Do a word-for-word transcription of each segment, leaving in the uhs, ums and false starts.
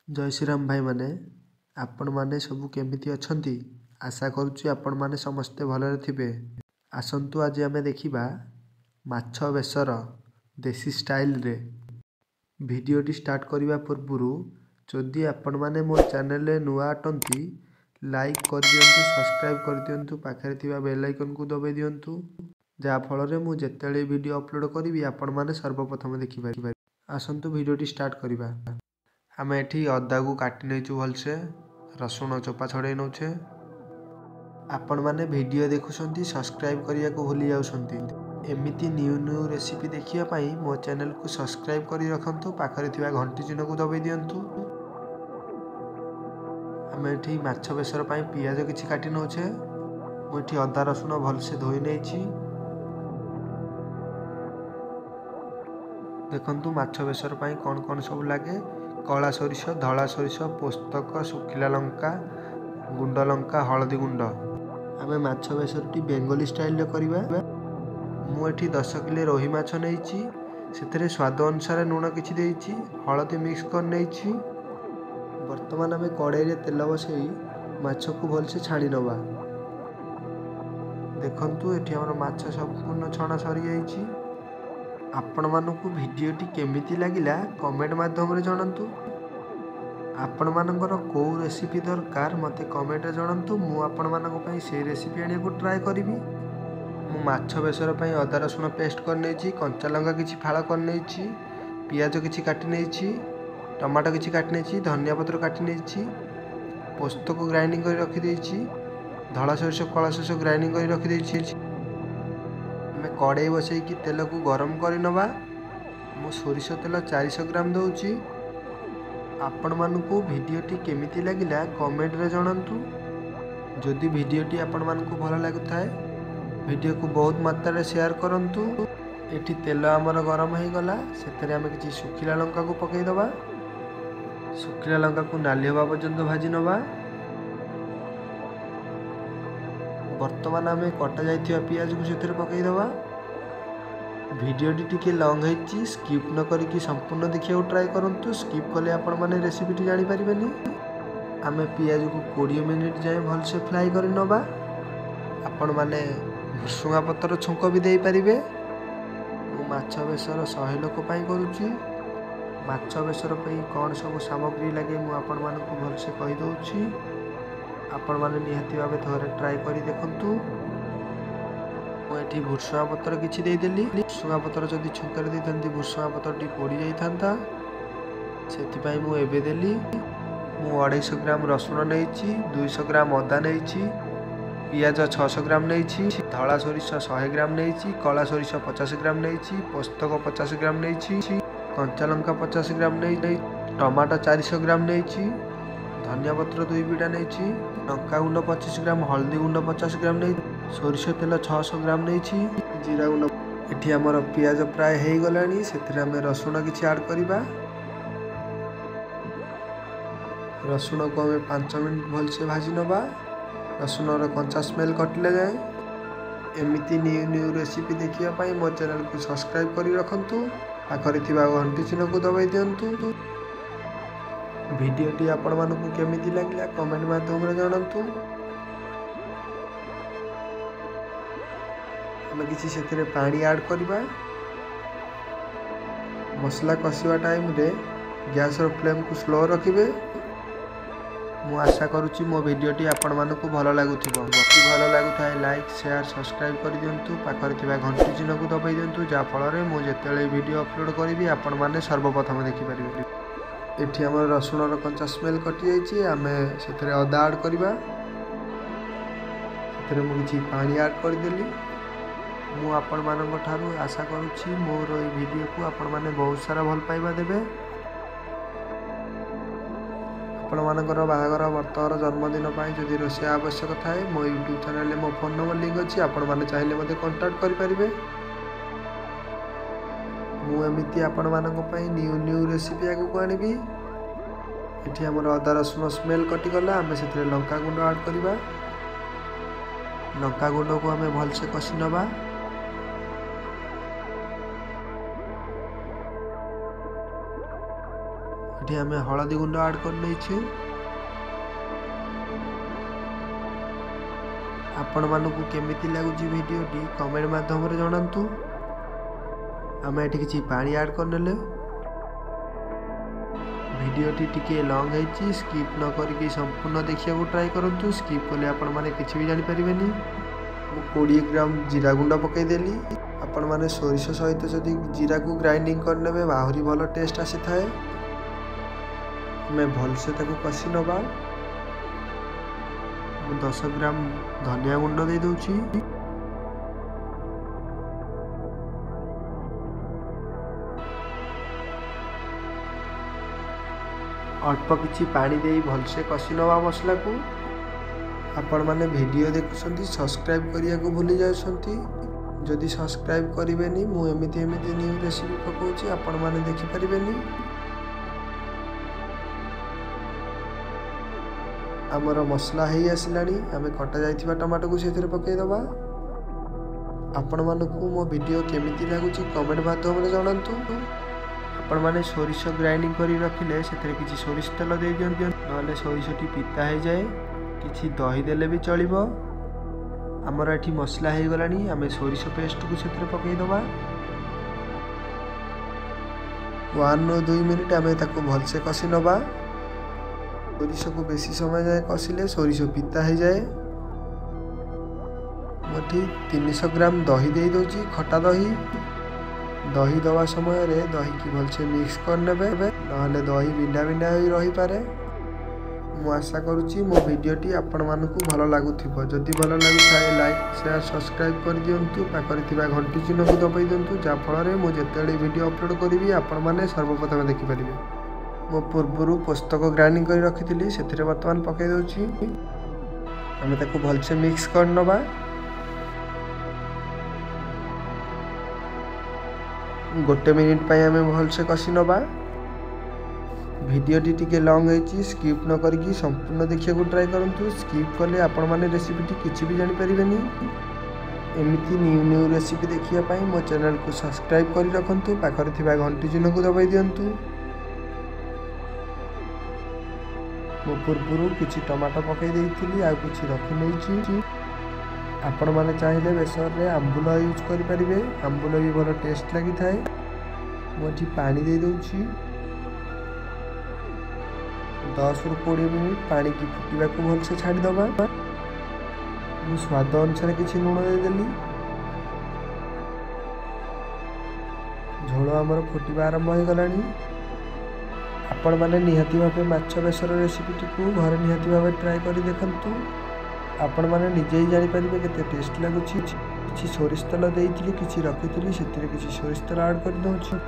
जय श्रीराम भाई माने आपण माने सबू केमिति अछंती। आशा करुच्ची आपण माने समस्ते भलरे थिबे। आसंतु आज आमे देखिबा माछ बेसर देसी स्टाइल रे। भिडियोटी स्टार्ट करिबा पूर्वरु जदि आपण माने मो चैनल रे नुआ अटंती लाइक कर दियंतु, सब्सक्राइब कर दियंतु, पाखरे थिबा बेल आइकन को दबाई दियंतु, जा फल रे मु जेतेले वीडियो अपलोड करिवि आपण माने सर्वप्रथम देखि पारिबे। आसंतु भिडियोटी स्टार्ट करिबा। आम एठी अदा को काटी नहींचु भलसे, रसुण चोपा छड़े नौछे। आपण माने वीडियो देखुछंती सब्सक्राइब करिया को भूली जाउछंती। एमिति न्यू न्यू रेसिपी देखिया पाई मो चैनल को सब्सक्राइब करी रखंतु, पाखरे थिबा घंटी चिन्ह को दबाई दियंतु। आम एठी माछ बेसर पाई पियाज किछि काटी नौछे। मु एठी अदा रसुण भलसे धोई नेछि। देखंतु माछ बेसर पाई कौन कौन सब लागे। कला सोरिष, धला सोरिष, पोस्तक, सुखिला लंका, गुंड लंका, हलदी गुंड। आमे माछ बेसरटी बेंगली स्टाइल रे करिबा। मु एठी दस किलो रोही माछ नेछि, सेतरे स्वाद अनुसार लूण किछि देछि, हलदी मिक्स कर नेछि। वर्तमान आमे कड़ाई रे तेल बसई माछ को भलसे छाणी नबा। देखंतु एठी हमर माछ संपूर्ण छणा सरी जाइछि। आपण मानकु भिडियोटी केमिति लागिला कमेंट माध्यम रे जणांतु। आपण मानकर को रेसिपी दरकार मते कमेंट रे जणांतु। मु आपण मानक पई से रेसिपी आनिया को ट्राई करिवि। मु माछ बेसर पई अदा रसुण पेस्ट कर नेछि, कंचा लंका किछि फाळा कर नेछि, पियाज किछि काटि नेछि, टमाटो किछि काटि नेछि, धनिया पत्र काटि नेछि, पोस्तक को ग्राइंडिंग करि रखि देछि, धला सोरिष कला सोरिष ग्राइंडिंग करि रखि देछि। आमे कड़ाई बसई कि तेल को गरम करि नबा। मु सोरिष तेल चार सौ ग्राम दउछि। आपण मानकु भिडियोटी केमिति लागिला कमेंट रे जणांतु। जदि भिडियोटी आपण मानकु भल लागुथाय भिडियो को बहुत मात्रा रे शेयर करंतु। एठी तेल हमर गरम हे गला, सेतरे आमे किछि सुखिला लंका को पकई दबा। सुखिला लंका को नाली होबा पर्यंत भाजी नबा। वर्तमान आमे कटा जाइथिया पियाज को सेतरे पकई दबा। भिडियोटी टिके लॉन्ग है, स्किप न करिकी संपूर्ण देखिया ट्राई करंतु। स्किप कले आपण माने रेसिपीटी जानि परिबेनी। आमे पियाज को बीस मिनिट जाए भलसे फ्राई करि नबा। आपण माने भुसुंगा पत्र छुंक भी देई परिबे। मु माछ बेसर सौ लोक पई करूची। माछ बेसर पई कोन सब सामग्री लागे मु आपण मानकु भलसे कहि दउची। आपण माने निहाती भाबे थोरे ट्राई करि देखंतु। मुझे भुसुंगा पत्र किछि दे देली। भुसुंगा पत्र जदि छुंकर दे थांती भुसुंगा पत्रटी पोड़ी जाई थांता, सेति पई मु एबे देली। मु अढ़ाई ग्राम रसुण नेछि, दो सौ ग्राम अदा नेछि, पियाज छह सौ ग्राम नेछि, धला सोरिष सौ ग्राम नेछि, कला सोरिष पचास ग्राम नेछि, पोस्तक पचास ग्राम नेछि, कंचा लंका पचास ग्राम नेछि, टमाटो चार सौ ग्राम नेछि, धनिया पत्र दुई बिडा नेछि, लंका गुंड पच्चीस ग्राम, हल्दी गुंड पचास ग्राम नेछि, सोरिष तेल छह सौ ग्राम नेछि, जीरा गुंड। एठी हमर पियाज प्राय हेई गलानी, सेथिरे हमें रसुण किछि ऐड करिबा। रसुण को हमें पाँच मिनट भलसे भाजी नबा। रसुण रो कंचा स्मेल कटले जाए। एमिति न्यू न्यू रेसिपी देखिया पाई मो चैनल को सब्सक्राइब करी रखंतु, पाखरे थिबा घंटी चिन्ह को दबाई दियंतु। भिडियोटी आपण मानकु केमिति लागिला कमेंट माध्यम रे जणांतु। आमे किछि सेथिरे पानी ऐड करिबा। मसला कसिवा टाइम रे गैस रो फ्लेम को स्लो रखिबे। मु आशा करूची मो वीडियोटी आपण मानकु भलो लागुथिबो। जदि भलो लागुथाय लाइक शेयर सब्सक्राइब करि दियंतु, पाखरे थिबा घंटी चिन्ह को दबाई दियंतु, जा फल रे मु जेतेले वीडियो अपलोड करिवि आपण माने सर्वप्रथम देखि परिबे। एठी हमर रसुण रो कंचा स्मेल कटि जाइछि। आमे सेथरे अदा ऐड करिबा। सेथरे मु किछि पानी ऐड कर देली। मु आपण मानक ठारू आशा करूची मोर ए वीडियो को आपण माने बहुत सारा भल पाइबा देबे। आपण मानकर बाहागर वर्तमान जन्मदिन पाई जदि रोषे आवश्यक थाए मो यूट्यूब चैनल मो फोन नंबर लिंक अछि, आपण माने चाहिले मते कांटेक्ट करि परिबे। मु एमिति आपण मानक पई न्यू न्यू रेसिपी आगु को आनिबी। एठी हमर अदा रसुण स्मेल कटि गला। आमे सेथरे लंका गुंड ऐड करिबा। लंका गुंड को हमें भलसे कसी नबा। एठी आमे हळदी गुंड ऐड कर लेछु। आपण मानकु केमिति लागुची वीडियोटी कमेंट माध्यम रे जणांतु। आमे एठी किछि पानी ऐड कर नेले। वीडियोटी टिके लॉन्ग है, स्किप न करके संपूर्ण देखिया को ट्राई करंतु। स्किप कले आपण माने किछि भी जानि परिबेनी। बीस ग्राम जीरा गुंड पकई देली। आपण माने सोरिष सहित जदि जीरा को ग्राइंडिंग करनेबे बाहुरी भल टेस्ट आसी थाए। मैं भल से ताको कसी नबा। दस ग्राम धनिया गुंड दे दउची। अल्प किछि पानी दे भल से कसी नबा मसला को। आपण माने वीडियो देखुछंती सब्सक्राइब करिया को भूली जाउछंती। जदि सब्सक्राइब करिवेनी मु एमिति एमिति न्यू रेसिपी पकाउची आपण माने देखि परिबेनी। हमर मसला हेई आसिलानी। आमे कटा जाइथिबा टमाटो को सेथिरे पकेइ दबा। आपण मानकु मो वीडियो केमिति लागुची कमेंट माध्यम रे जणांतु। आपण माने सोरिष ग्राइंडिंग करी रखिले सेथिरे किछि सोरिष तेल दे दियंतु, नले सोरिषटी पिता हे जाए। किछि दही देले भी चलिबो। हमर एठी मसला हे गलानी। आमे सोरिष पेस्ट को सेथिरे पकेइ दबा। वन नो दो मिनिट आमे ताको भल से कसी नबा। सोरिष को बेसी समय जाए कसिले सोरिष पिता हे जाए। मठी तीन सौ ग्राम दही दे दोची, खटा दही। दही दवा समय रे दही की भल से मिक्स कर नेबे, नहले दही बिंडा बिंडा होई रही पारे। मु आशा करुच्ची मो वीडियोटी आपण मानकु भल लागुथिबो। जदि भल लागु थाए लाइक शेयर सब्सक्राइब कर दियंतु। पाखरे थिबा घंटी चिन्ह को दबाई दियंतु, जा फल रे मु जेतेले वीडियो अपलोड करिवि आपण माने सर्वप्रथम देखि परिबे। मो पूर्वरु पुस्तक ग्राइंडिंग करी रखिथिली सेथिरे वर्तमान पकाई दउची। हमें ताको भल से मिक्स कर नबा। गोटे मिनिट पई हमें भल से कसी नबा। वीडियोटी टिके लॉन्ग है, स्किप न करके संपूर्ण देखिया को ट्राई करंतु। स्किप कले आपण माने रेसिपीटी किछि भी जानि परिबेनी। एमिति न्यू न्यू रेसिपी देखिया पाई मो चैनल को सब्सक्राइब करी रखंतु। पाखरे थिबा घंटी चिन्ह को दबाई दियंतु। मो पूर्वरु किछि टमाटो पकाई देइथिली आ किछि रखि नैछि। आपण माने चाहिले बेसर रे आंबुल यूज करि परिबे। आंबुल भी भलो टेस्ट लागि थाए। मोठी पानी दे दउछि। दस रु बीस मिनिट पानी की फुटिबा को भल से छाड़ी दबा। मु स्वाद अनुसार किछि लूण दे देली। झोल हमर फुटिबा आरंभ हो गलानी। आपण माने निहाती भाबे माछ बेसर रेसिपीटी को घरे निहाती भाबे ट्राई करी देखंतु। आपण माने निजे ही जानि परिबे केते टेस्ट लागुछि। किछि सोरिष तेल देइथिली, किछि रखिथिली सेतिरे किछि सोरिष तेल ऐड कर दउछि।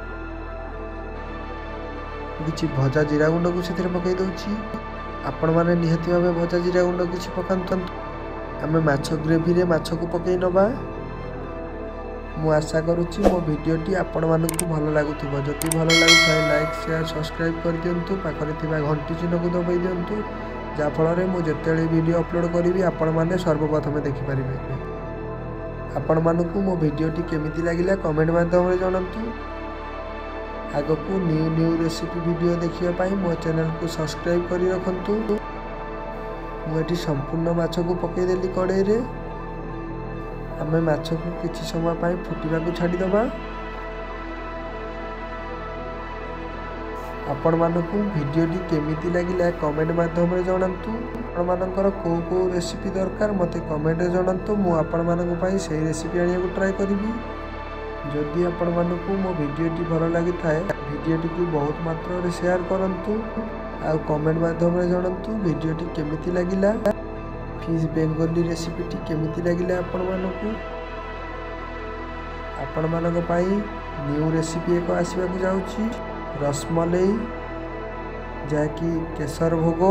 किछि भजा जीरा गुंड को सेथिरे पकाई दउछि। आपण माने निहाती भाबे भजा जीरा गुंड किछि पकांतु। आमे माछ ग्रेवी रे माछ को पकाई नबा। मु आशा करुच्ची मो वीडियोटी आपण मानकु भल लागुथिबो। जदि भल लागु थाए लाइक शेयर सब्सक्राइब कर दियंतु। पाखरे थिबा घंटी चिन्ह को दबाई दियंतु, जा फल रे मु जेतेले वीडियो अपलोड करिवि आपण माने सर्वप्रथम देखि परिबे। आपण मानकु मो वीडियोटी केमिति लागिला कमेंट माध्यम रे जणांतु। आगकू न्यू न्यू रेसिपी वीडियो देखिया पाई मो चैनल को सब्सक्राइब करी रखंतु। मु एठी संपूर्ण माछ को पकई देली कड़ाई रे। आमे माछ को किछि समय पाई फुटिबा को छाडी दबा। आपण मानकु वीडियोटी केमिति लागिला कमेंट माध्यम रे जणांतु। आपण मानकर को को रेसिपी दरकार मते कमेंट रे जणांतु। मु आपण मानक पाई सेही रेसिपी आनिया को ट्राई करिवि। जदि आपण मानकु मो वीडियोटी भल लागि थाए वीडियोटी को बहुत मात्रा रे शेयर करंतु। आ कमेंट माध्यम रे जणांतु वीडियोटी केमिति लागिला। फिश बेंगोली रेसिपीटी केमिति लागिला आपण मानकु। आपण मानक पाई न्यू रेसिपी एक आसीबा को जाउची। रसमलाई जाकि केसर भोग।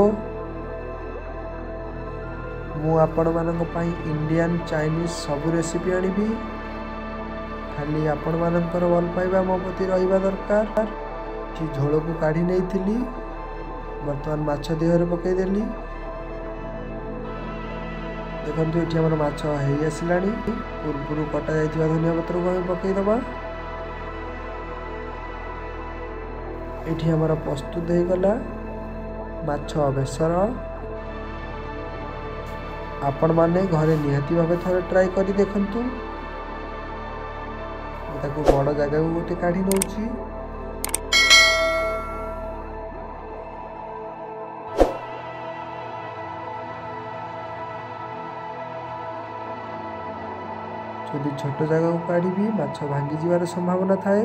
मु आपण मानक पाई इंडियन चाइनीज सब रेसिपी आनिबी। खाली आपण मानकर भल पाइबा मो प्रति रहिबा दरकार। कि झोल को काढ़ी नहीं थिली वर्तमान माछ देहरे पकई देली। देखंतु एठी हमर माछ हेई आसिलानी। पूर्वरु कटा जाइथिबा धनिया पत्र को हम पकई दबा। एठी हमारा प्रस्तुत हो गला माछ बेसर। आपण माने घरे निहाती भावे थोड़े ट्राई करी देखंतु। ताको बड़ जगह को गोटे काढ़ी नौची। जदि छोट जगह को काढ़ी माछ भांगी जीवार संभावना थाए।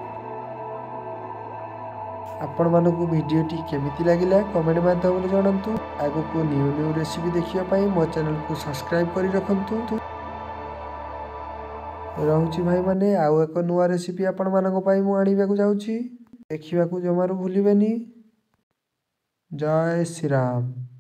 आपण मानकु वीडियोटी केमिति लागिला कमेंट माध्यम जणांतु। आगो को न्यू न्यू रेसिपी देखिया पाई मो चैनल को सब्सक्राइब करी रखंतु। रहूची भाई माने आउ एक नुआ रेसिपी आपण मानक पाई मु आनिबा को जाउची। देखिबा को जमारू भूलिबेनी। जय श्री राम।